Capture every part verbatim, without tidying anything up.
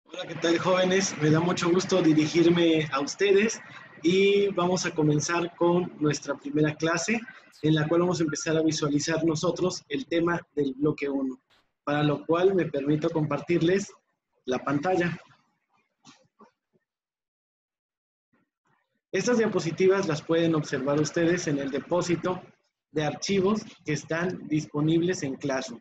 Hola, ¿qué tal, jóvenes? Me da mucho gusto dirigirme a ustedes y vamos a comenzar con nuestra primera clase, en la cual vamos a empezar a visualizar nosotros el tema del bloque uno, para lo cual me permito compartirles la pantalla. Estas diapositivas las pueden observar ustedes en el depósito de archivos que están disponibles en Classroom.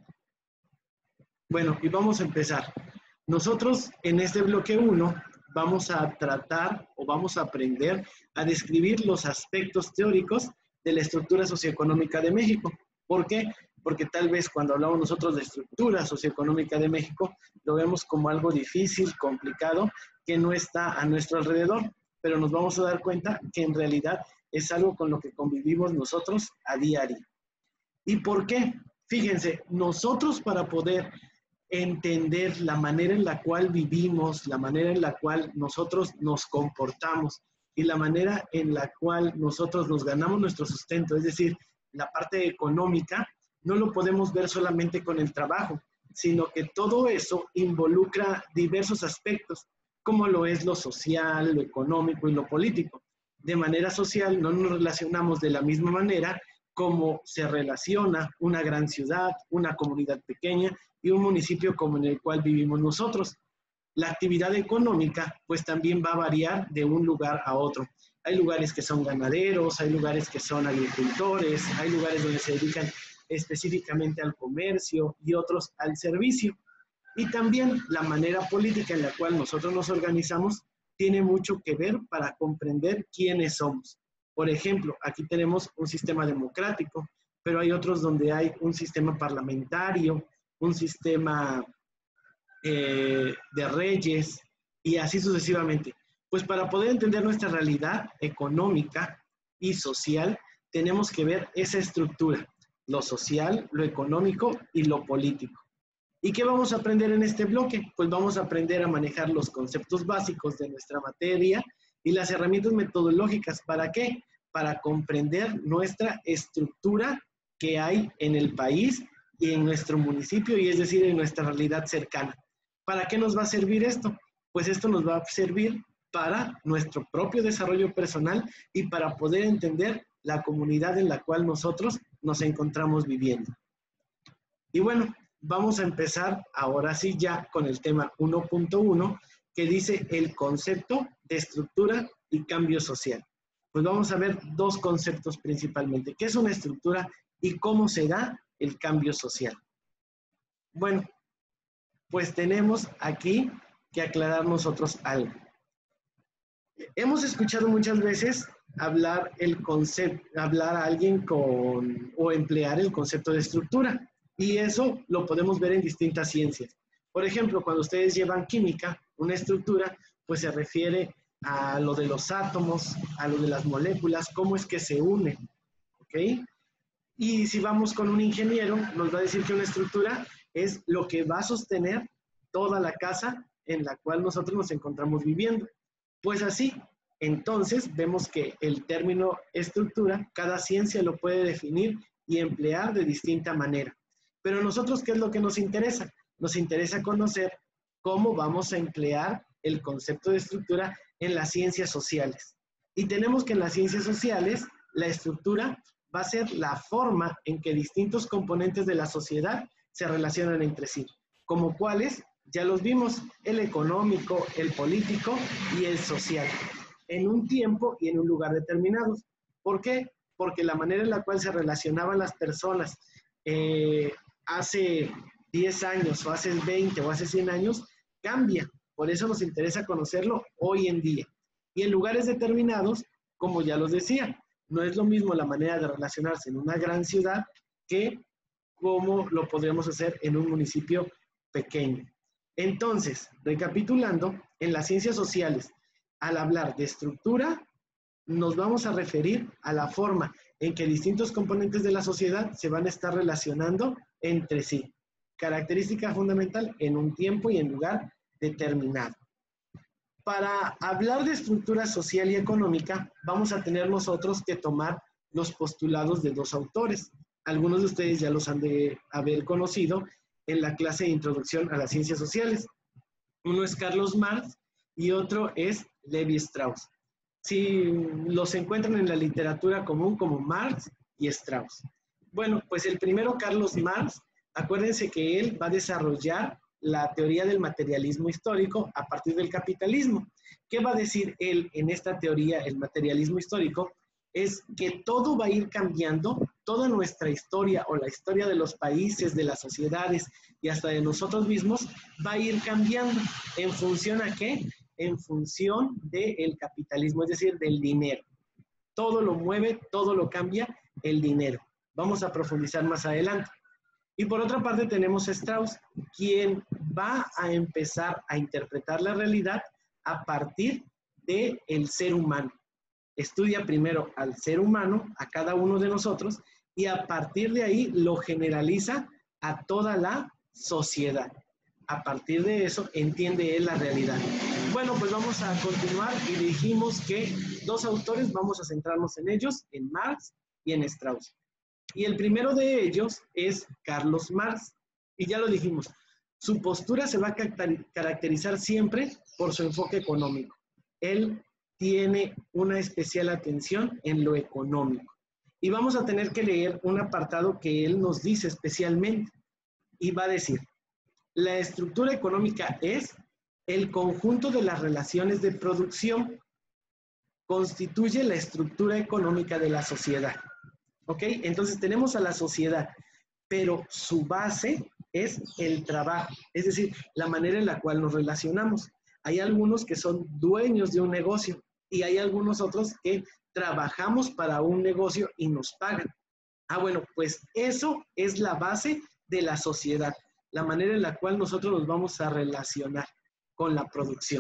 Bueno, y vamos a empezar. Nosotros en este bloque uno vamos a tratar o vamos a aprender a describir los aspectos teóricos de la estructura socioeconómica de México. ¿Por qué? Porque tal vez cuando hablamos nosotros de estructura socioeconómica de México, lo vemos como algo difícil, complicado, que no está a nuestro alrededor, pero nos vamos a dar cuenta que en realidad es algo con lo que convivimos nosotros a diario. ¿Y por qué? Fíjense, nosotros para poder entender la manera en la cual vivimos, la manera en la cual nosotros nos comportamos y la manera en la cual nosotros nos ganamos nuestro sustento, es decir, la parte económica, no lo podemos ver solamente con el trabajo, sino que todo eso involucra diversos aspectos, como lo es lo social, lo económico y lo político. De manera social no nos relacionamos de la misma manera como se relaciona una gran ciudad, una comunidad pequeña y un municipio como en el cual vivimos nosotros. La actividad económica pues también va a variar de un lugar a otro. Hay lugares que son ganaderos, hay lugares que son agricultores, hay lugares donde se dedican específicamente al comercio y otros al servicio. Y también la manera política en la cual nosotros nos organizamos tiene mucho que ver para comprender quiénes somos. Por ejemplo, aquí tenemos un sistema democrático, pero hay otros donde hay un sistema parlamentario, un sistema eh, de reyes y así sucesivamente. Pues para poder entender nuestra realidad económica y social, tenemos que ver esa estructura, lo social, lo económico y lo político. ¿Y qué vamos a aprender en este bloque? Pues vamos a aprender a manejar los conceptos básicos de nuestra materia y las herramientas metodológicas. ¿Para qué? Para comprender nuestra estructura que hay en el país y en nuestro municipio, y es decir, en nuestra realidad cercana. ¿Para qué nos va a servir esto? Pues esto nos va a servir para nuestro propio desarrollo personal y para poder entender la comunidad en la cual nosotros nos encontramos viviendo. Y bueno, vamos a empezar ahora sí ya con el tema uno punto uno, que dice el concepto de estructura y cambio social. Pues vamos a ver dos conceptos principalmente. ¿Qué es una estructura y cómo se da el cambio social? Bueno, pues tenemos aquí que aclarar nosotros algo. Hemos escuchado muchas veces hablar, el concepto, hablar a alguien con, o emplear el concepto de estructura. Y eso lo podemos ver en distintas ciencias. Por ejemplo, cuando ustedes llevan química, una estructura, pues se refiere a lo de los átomos, a lo de las moléculas, cómo es que se unen, ¿ok? Y si vamos con un ingeniero, nos va a decir que una estructura es lo que va a sostener toda la casa en la cual nosotros nos encontramos viviendo. Pues así, entonces vemos que el término estructura, cada ciencia lo puede definir y emplear de distinta manera. Pero a nosotros, ¿qué es lo que nos interesa? Nos interesa conocer cómo vamos a emplear el concepto de estructura en las ciencias sociales. Y tenemos que en las ciencias sociales, la estructura va a ser la forma en que distintos componentes de la sociedad se relacionan entre sí. Como cuáles, ya los vimos, el económico, el político y el social, en un tiempo y en un lugar determinados. ¿Por qué? Porque la manera en la cual se relacionaban las personas eh, hace diez años o hace veinte o hace cien años cambia. Por eso nos interesa conocerlo hoy en día. Y en lugares determinados, como ya los decía, no es lo mismo la manera de relacionarse en una gran ciudad que como lo podríamos hacer en un municipio pequeño. Entonces, recapitulando, en las ciencias sociales, al hablar de estructura, nos vamos a referir a la forma en que distintos componentes de la sociedad se van a estar relacionando entre sí. Característica fundamental en un tiempo y en lugar determinado. Para hablar de estructura social y económica, vamos a tener nosotros que tomar los postulados de dos autores. Algunos de ustedes ya los han de haber conocido en la clase de Introducción a las Ciencias Sociales. Uno es Carlos Marx y otro es Levi Strauss. Si los encuentran en la literatura común como Marx y Strauss. Bueno, pues el primero, Carlos Marx, acuérdense que él va a desarrollar la teoría del materialismo histórico a partir del capitalismo. ¿Qué va a decir él en esta teoría, el materialismo histórico? Es que todo va a ir cambiando, toda nuestra historia o la historia de los países, de las sociedades y hasta de nosotros mismos va a ir cambiando. ¿En función a qué? En función del capitalismo, es decir, del dinero. Todo lo mueve, todo lo cambia el dinero. Vamos a profundizar más adelante. Y por otra parte tenemos a Strauss, quien va a empezar a interpretar la realidad a partir del ser humano. Estudia primero al ser humano, a cada uno de nosotros, y a partir de ahí lo generaliza a toda la sociedad. A partir de eso entiende él la realidad. Bueno, pues vamos a continuar y dijimos que dos autores, vamos a centrarnos en ellos, en Marx y en Strauss. Y el primero de ellos es Carlos Marx. Y ya lo dijimos, su postura se va a caracterizar siempre por su enfoque económico. Él tiene una especial atención en lo económico. Y vamos a tener que leer un apartado que él nos dice especialmente. Y va a decir, la estructura económica es el conjunto de las relaciones de producción. Constituye la estructura económica de la sociedad. ¿Ok? Entonces tenemos a la sociedad, pero su base es el trabajo, es decir, la manera en la cual nos relacionamos. Hay algunos que son dueños de un negocio y hay algunos otros que trabajamos para un negocio y nos pagan. Ah, bueno, pues eso es la base de la sociedad, la manera en la cual nosotros nos vamos a relacionar con la producción.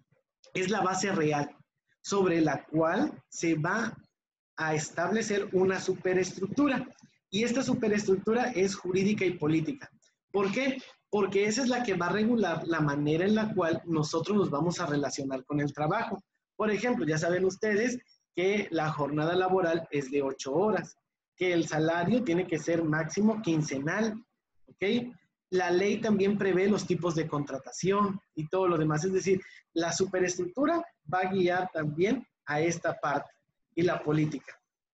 Es la base real sobre la cual se va a establecer una superestructura. Y esta superestructura es jurídica y política. ¿Por qué? Porque esa es la que va a regular la manera en la cual nosotros nos vamos a relacionar con el trabajo. Por ejemplo, ya saben ustedes que la jornada laboral es de ocho horas, que el salario tiene que ser máximo quincenal, ¿ok? La ley también prevé los tipos de contratación y todo lo demás. Es decir, la superestructura va a guiar también a esta parte y la política.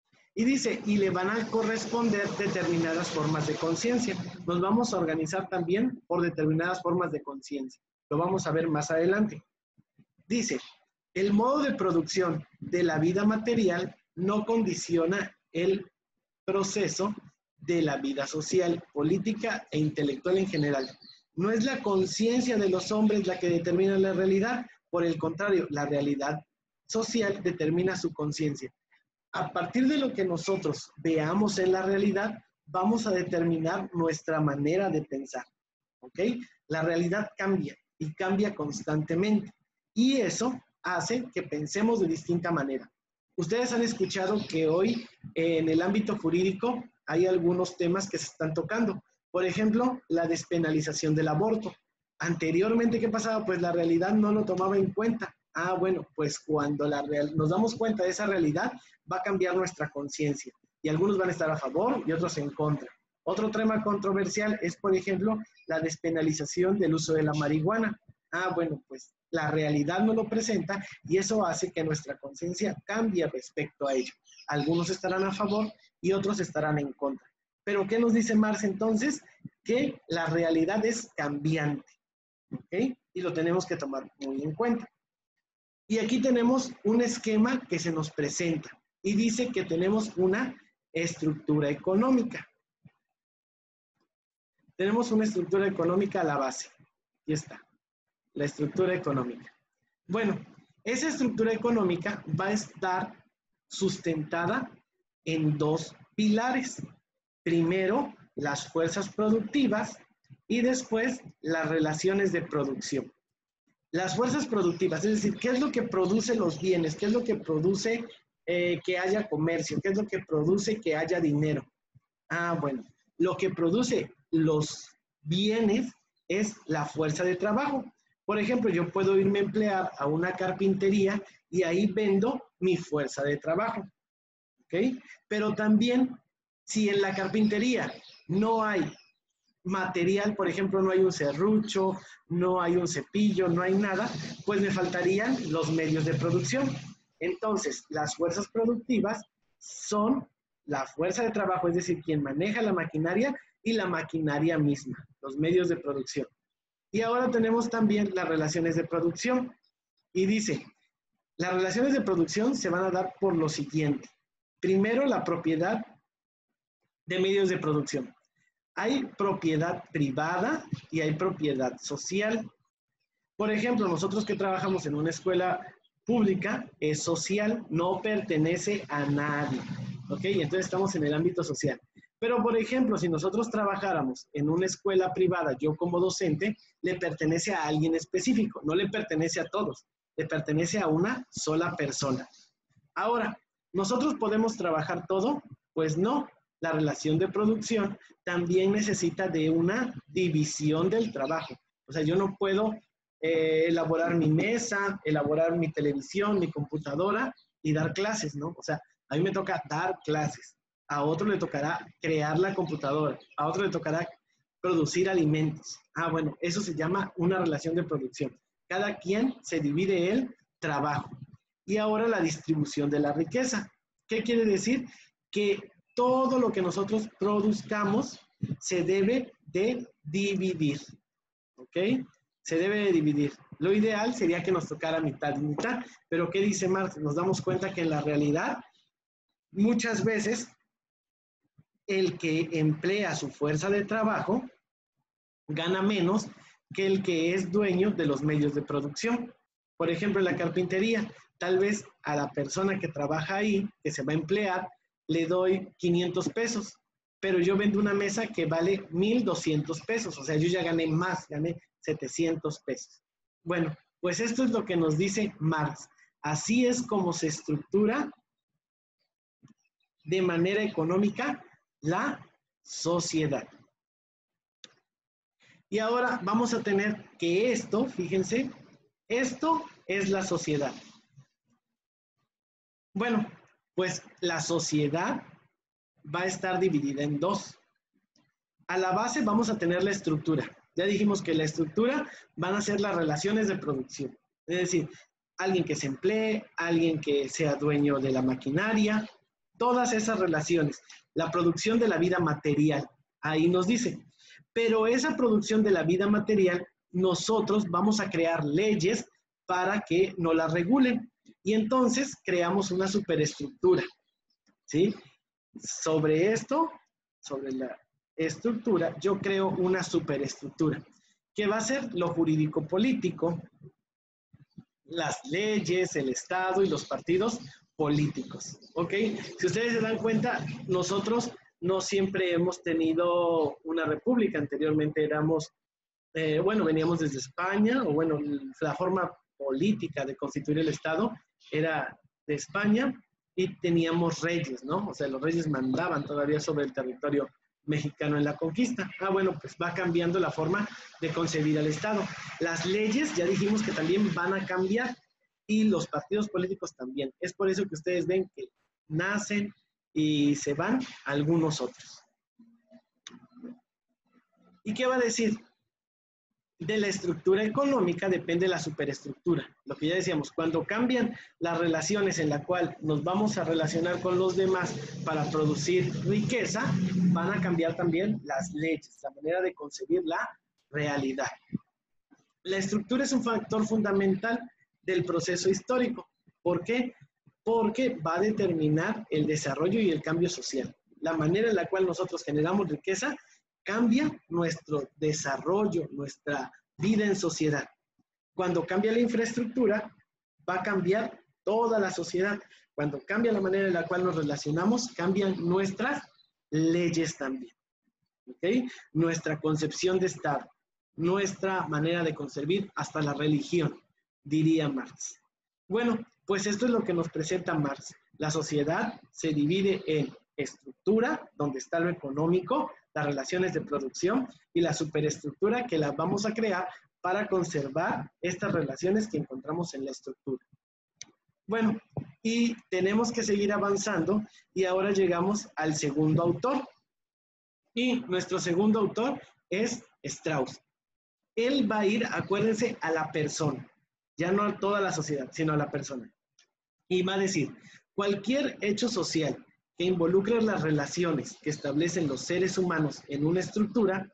Y dice, y le van a corresponder determinadas formas de conciencia. Nos vamos a organizar también por determinadas formas de conciencia. Lo vamos a ver más adelante. Dice, el modo de producción de la vida material no condiciona el proceso de la vida social, política e intelectual en general. No es la conciencia de los hombres la que determina la realidad, por el contrario, la realidad social determina su conciencia. A partir de lo que nosotros veamos en la realidad, vamos a determinar nuestra manera de pensar, ¿ok? La realidad cambia y cambia constantemente y eso hace que pensemos de distinta manera. Ustedes han escuchado que hoy en el ámbito jurídico hay algunos temas que se están tocando. Por ejemplo, la despenalización del aborto. Anteriormente, ¿qué pasaba? Pues la realidad no lo tomaba en cuenta. Ah, bueno, pues cuando la real, nos damos cuenta de esa realidad, va a cambiar nuestra conciencia. Y algunos van a estar a favor y otros en contra. Otro tema controversial es, por ejemplo, la despenalización del uso de la marihuana. Ah, bueno, pues la realidad no lo presenta y eso hace que nuestra conciencia cambie respecto a ello. Algunos estarán a favor y otros estarán en contra. Pero ¿qué nos dice Marx entonces? Que la realidad es cambiante, ¿ok? Y lo tenemos que tomar muy en cuenta. Y aquí tenemos un esquema que se nos presenta y dice que tenemos una estructura económica. Tenemos una estructura económica a la base. Aquí está, la estructura económica. Bueno, esa estructura económica va a estar sustentada en dos pilares. Primero, las fuerzas productivas y después las relaciones de producción. Las fuerzas productivas, es decir, ¿qué es lo que produce los bienes? ¿Qué es lo que produce eh, que haya comercio? ¿Qué es lo que produce que haya dinero? Ah, bueno, lo que produce los bienes es la fuerza de trabajo. Por ejemplo, yo puedo irme a emplear a una carpintería y ahí vendo mi fuerza de trabajo, ¿ok? Pero también, si en la carpintería no hay material, por ejemplo, no hay un serrucho, no hay un cepillo, no hay nada, pues me faltarían los medios de producción. Entonces, las fuerzas productivas son la fuerza de trabajo, es decir, quien maneja la maquinaria y la maquinaria misma, los medios de producción. Y ahora tenemos también las relaciones de producción. Y dice, las relaciones de producción se van a dar por lo siguiente. Primero, la propiedad de medios de producción. Hay propiedad privada y hay propiedad social. Por ejemplo, nosotros que trabajamos en una escuela pública, es social, no pertenece a nadie. ¿Ok? Entonces estamos en el ámbito social. Pero, por ejemplo, si nosotros trabajáramos en una escuela privada, yo como docente, le pertenece a alguien específico, no le pertenece a todos, le pertenece a una sola persona. Ahora, ¿nosotros podemos trabajar todo? Pues no. La relación de producción también necesita de una división del trabajo. O sea, yo no puedo eh, elaborar mi mesa, elaborar mi televisión, mi computadora y dar clases, ¿no? O sea, a mí me toca dar clases. A otro le tocará crear la computadora. A otro le tocará producir alimentos. Ah, bueno, eso se llama una relación de producción. Cada quien se divide el trabajo. Y ahora la distribución de la riqueza. ¿Qué quiere decir? Que todo lo que nosotros produzcamos se debe de dividir, ¿ok? Se debe de dividir. Lo ideal sería que nos tocara mitad y mitad, pero ¿qué dice Marx? Nos damos cuenta que en la realidad, muchas veces, el que emplea su fuerza de trabajo gana menos que el que es dueño de los medios de producción. Por ejemplo, en la carpintería, tal vez a la persona que trabaja ahí, que se va a emplear, le doy quinientos pesos, pero yo vendo una mesa que vale mil doscientos pesos, o sea, yo ya gané más, gané setecientos pesos. Bueno, pues esto es lo que nos dice Marx. Así es como se estructura de manera económica la sociedad. Y ahora vamos a tener que esto, fíjense, esto es la sociedad. Bueno, pues la sociedad va a estar dividida en dos. A la base vamos a tener la estructura. Ya dijimos que la estructura van a ser las relaciones de producción. Es decir, alguien que se emplee, alguien que sea dueño de la maquinaria, todas esas relaciones. La producción de la vida material, ahí nos dice. Pero esa producción de la vida material, nosotros vamos a crear leyes para que no la regulen. Y entonces creamos una superestructura, ¿sí? Sobre esto, sobre la estructura, yo creo una superestructura, que va a ser lo jurídico-político, las leyes, el Estado y los partidos políticos, ¿ok? Si ustedes se dan cuenta, nosotros no siempre hemos tenido una república, anteriormente éramos, eh, bueno, veníamos desde España, o bueno, la forma política de constituir el Estado era de España, y teníamos reyes, ¿no? O sea, los reyes mandaban todavía sobre el territorio mexicano en la conquista. Ah, bueno, pues va cambiando la forma de concebir al Estado. Las leyes, ya dijimos que también van a cambiar, y los partidos políticos también. Es por eso que ustedes ven que nacen y se van algunos otros. ¿Y qué va a decir? De la estructura económica depende la superestructura. Lo que ya decíamos, cuando cambian las relaciones en la cual nos vamos a relacionar con los demás para producir riqueza, van a cambiar también las leyes, la manera de concebir la realidad. La estructura es un factor fundamental del proceso histórico. ¿Por qué? Porque va a determinar el desarrollo y el cambio social. La manera en la cual nosotros generamos riqueza cambia nuestro desarrollo, nuestra vida en sociedad. Cuando cambia la infraestructura, va a cambiar toda la sociedad. Cuando cambia la manera en la cual nos relacionamos, cambian nuestras leyes también. ¿Ok? Nuestra concepción de Estado, nuestra manera de concebir, hasta la religión, diría Marx. Bueno, pues esto es lo que nos presenta Marx. La sociedad se divide en estructura, donde está lo económico, las relaciones de producción, y la superestructura que las vamos a crear para conservar estas relaciones que encontramos en la estructura. Bueno, y tenemos que seguir avanzando, y ahora llegamos al segundo autor. Y nuestro segundo autor es Strauss. Él va a ir, acuérdense, a la persona, ya no a toda la sociedad, sino a la persona. Y va a decir, cualquier hecho social que involucre las relaciones que establecen los seres humanos en una estructura,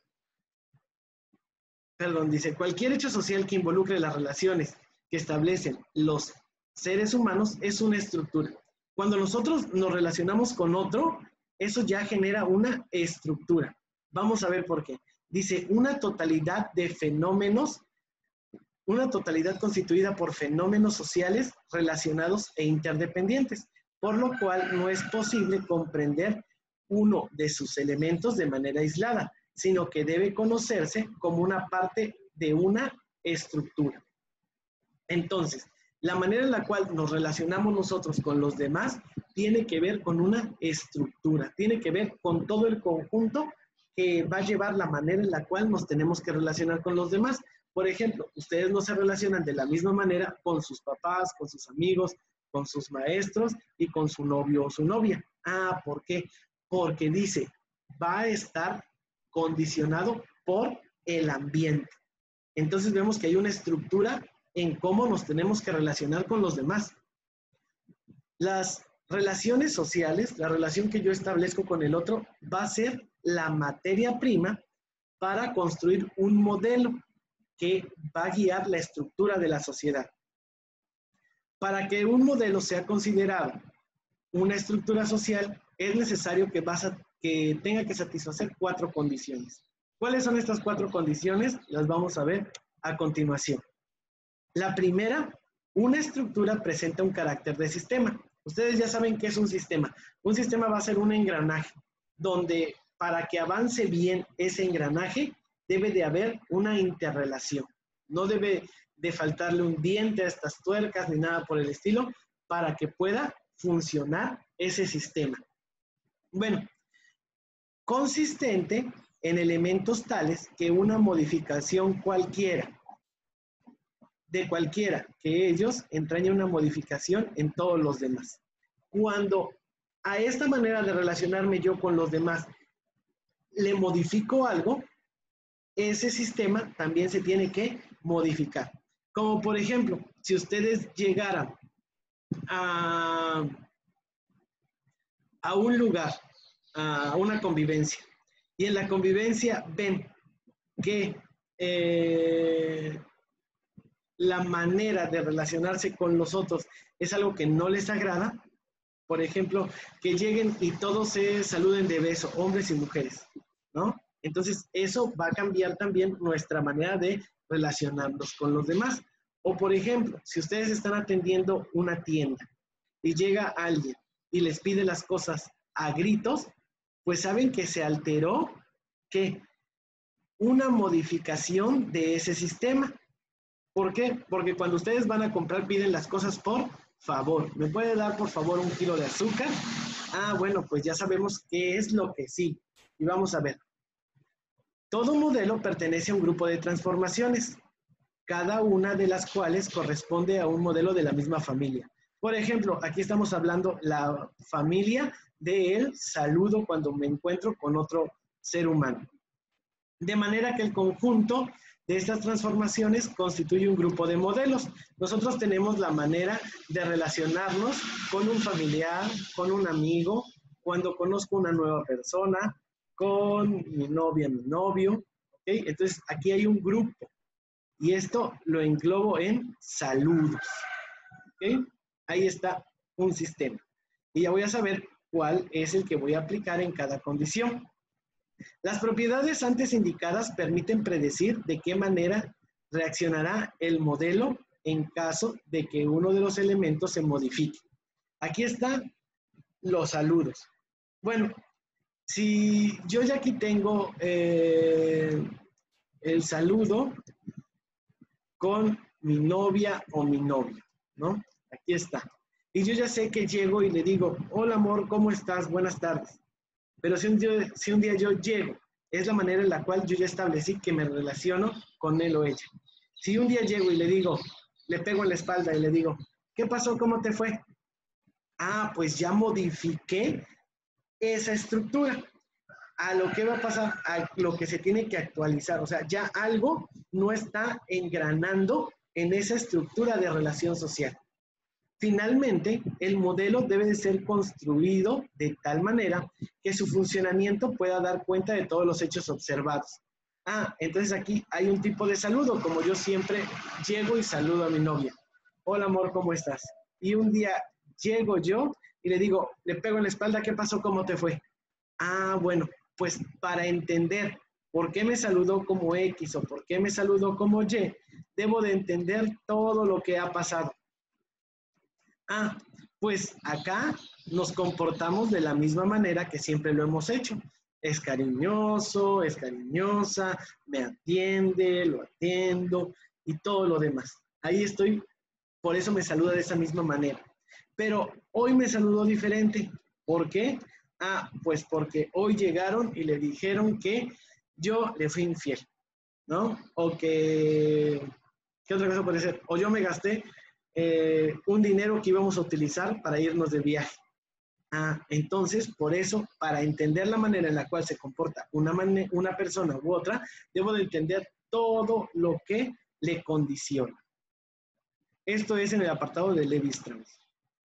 perdón, dice, cualquier hecho social que involucre las relaciones que establecen los seres humanos es una estructura. Cuando nosotros nos relacionamos con otro, eso ya genera una estructura. Vamos a ver por qué. Dice, una totalidad de fenómenos, una totalidad constituida por fenómenos sociales relacionados e interdependientes, por lo cual no es posible comprender uno de sus elementos de manera aislada, sino que debe conocerse como una parte de una estructura. Entonces, la manera en la cual nos relacionamos nosotros con los demás tiene que ver con una estructura, tiene que ver con todo el conjunto que va a llevar la manera en la cual nos tenemos que relacionar con los demás. Por ejemplo, ustedes no se relacionan de la misma manera con sus papás, con sus amigos, con sus maestros y con su novio o su novia. Ah, ¿por qué? Porque dice, va a estar condicionado por el ambiente. Entonces vemos que hay una estructura en cómo nos tenemos que relacionar con los demás. Las relaciones sociales, la relación que yo establezco con el otro, va a ser la materia prima para construir un modelo que va a guiar la estructura de la sociedad. Para que un modelo sea considerado una estructura social, es necesario que, vas a, que tenga que satisfacer cuatro condiciones. ¿Cuáles son estas cuatro condiciones? Las vamos a ver a continuación. La primera, una estructura presenta un carácter de sistema. Ustedes ya saben qué es un sistema. Un sistema va a ser un engranaje, donde para que avance bien ese engranaje, debe de haber una interrelación. No debe de faltarle un diente a estas tuercas ni nada por el estilo para que pueda funcionar ese sistema. Bueno, consistente en elementos tales que una modificación cualquiera, de cualquiera que ellos, entraña una modificación en todos los demás. Cuando a esta manera de relacionarme yo con los demás le modifico algo, ese sistema también se tiene que modificar. Como por ejemplo, si ustedes llegaran a, a un lugar, a una convivencia, y en la convivencia ven que eh, la manera de relacionarse con los otros es algo que no les agrada, por ejemplo, que lleguen y todos se saluden de beso, hombres y mujeres, ¿no? Entonces, eso va a cambiar también nuestra manera de relacionarnos con los demás. O, por ejemplo, si ustedes están atendiendo una tienda y llega alguien y les pide las cosas a gritos, pues saben que se alteró, ¿qué? Una modificación de ese sistema. ¿Por qué? Porque cuando ustedes van a comprar, piden las cosas por favor. ¿Me puede dar, por favor, un kilo de azúcar? Ah, bueno, pues ya sabemos qué es lo que sí. Y vamos a ver. Todo modelo pertenece a un grupo de transformaciones, cada una de las cuales corresponde a un modelo de la misma familia. Por ejemplo, aquí estamos hablando la familia del saludo cuando me encuentro con otro ser humano. De manera que el conjunto de estas transformaciones constituye un grupo de modelos. Nosotros tenemos la manera de relacionarnos con un familiar, con un amigo, cuando conozco una nueva persona, con mi novia, mi novio, ¿ok? Entonces, aquí hay un grupo y esto lo englobo en saludos, ¿ok? Ahí está un sistema. Y ya voy a saber cuál es el que voy a aplicar en cada condición. Las propiedades antes indicadas permiten predecir de qué manera reaccionará el modelo en caso de que uno de los elementos se modifique. Aquí están los saludos. Bueno, si yo ya aquí tengo eh, el saludo con mi novia o mi novio, ¿no? Aquí está. Y yo ya sé que llego y le digo, hola amor, ¿cómo estás? Buenas tardes. Pero si un día, si un día yo llego, es la manera en la cual yo ya establecí que me relaciono con él o ella. Si un día llego y le digo, le pego en la espalda y le digo, ¿qué pasó? ¿Cómo te fue? Ah, pues ya modifiqué esa estructura. a lo que va a pasar, a lo que se tiene que actualizar. O sea, ya algo no está engranando en esa estructura de relación social. Finalmente, el modelo debe de ser construido de tal manera que su funcionamiento pueda dar cuenta de todos los hechos observados. Ah, entonces aquí hay un tipo de saludo, como yo siempre llego y saludo a mi novia. Hola, amor, ¿cómo estás? Y un día llego yo y le digo, le pego en la espalda, ¿qué pasó? ¿Cómo te fue? Ah, bueno, pues para entender por qué me saludó como X o por qué me saludó como Y, debo de entender todo lo que ha pasado. Ah, pues acá nos comportamos de la misma manera que siempre lo hemos hecho. Es cariñoso, es cariñosa, me atiende, lo atiendo y todo lo demás. Ahí estoy, por eso me saluda de esa misma manera. Pero hoy me saludó diferente. ¿Por qué? Ah, pues porque hoy llegaron y le dijeron que yo le fui infiel, ¿no? O que, ¿qué otra cosa puede ser? O yo me gasté eh, un dinero que íbamos a utilizar para irnos de viaje. Ah, entonces, por eso, para entender la manera en la cual se comporta una, una persona u otra, debo de entender todo lo que le condiciona. Esto es en el apartado de Levi-Strauss.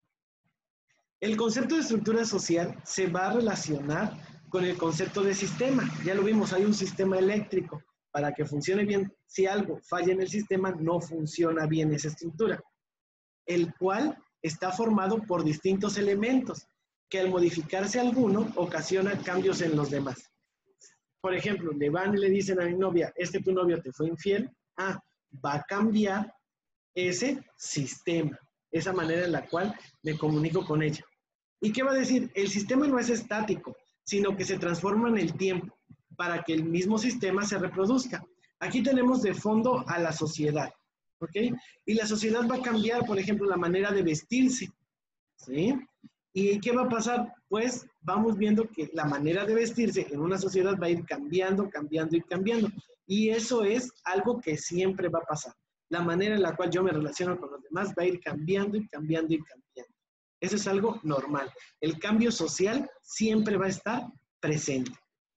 El concepto de estructura social se va a relacionar con el concepto de sistema. Ya lo vimos, hay un sistema eléctrico. Para que funcione bien, si algo falla en el sistema, no funciona bien esa estructura, el cual está formado por distintos elementos que al modificarse alguno ocasiona cambios en los demás. Por ejemplo, le van y le dicen a mi novia, este tu novio te fue infiel. Ah, va a cambiar ese sistema, esa manera en la cual me comunico con ella. ¿Y qué va a decir? El sistema no es estático, sino que se transforma en el tiempo para que el mismo sistema se reproduzca. Aquí tenemos de fondo a la sociedad, ¿ok? Y la sociedad va a cambiar, por ejemplo, la manera de vestirse, ¿sí? ¿Y qué va a pasar? Pues vamos viendo que la manera de vestirse en una sociedad va a ir cambiando, cambiando y cambiando. Y eso es algo que siempre va a pasar. La manera en la cual yo me relaciono con los demás va a ir cambiando y cambiando y cambiando. Eso es algo normal. El cambio social siempre va a estar presente.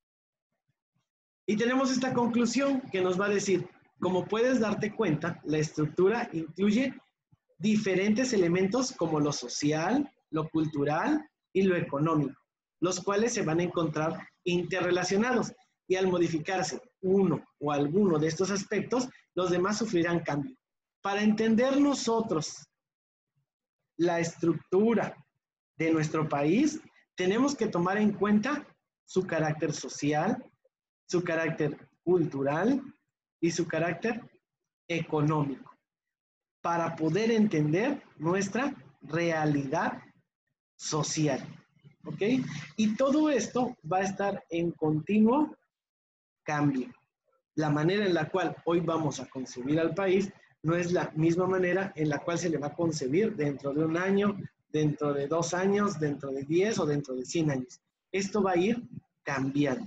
Y tenemos esta conclusión que nos va a decir, como puedes darte cuenta, la estructura incluye diferentes elementos como lo social, lo cultural y lo económico, los cuales se van a encontrar interrelacionados. Y al modificarse uno o alguno de estos aspectos, los demás sufrirán cambio. Para entender nosotros la estructura de nuestro país, tenemos que tomar en cuenta su carácter social, su carácter cultural y su carácter económico, para poder entender nuestra realidad social, ¿ok? Y todo esto va a estar en continuo cambio. La manera en la cual hoy vamos a concebir al país no es la misma manera en la cual se le va a concebir dentro de un año, dentro de dos años, dentro de diez o dentro de cien años. Esto va a ir cambiando.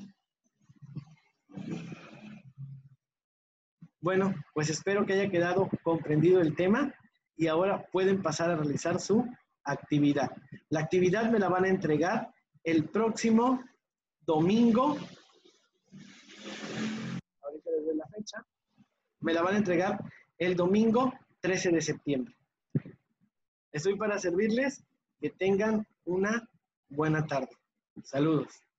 Bueno, pues espero que haya quedado comprendido el tema y ahora pueden pasar a realizar su actividad. La actividad me la van a entregar el próximo domingo. Ahorita les doy la fecha. Me la van a entregar el domingo trece de septiembre. Estoy para servirles. Que tengan una buena tarde. Saludos.